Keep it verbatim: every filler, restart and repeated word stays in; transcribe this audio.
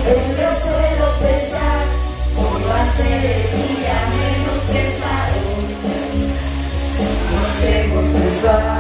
Siempre suelo pensar, hoy va a ser el día menos pensado. No hacemos pensar.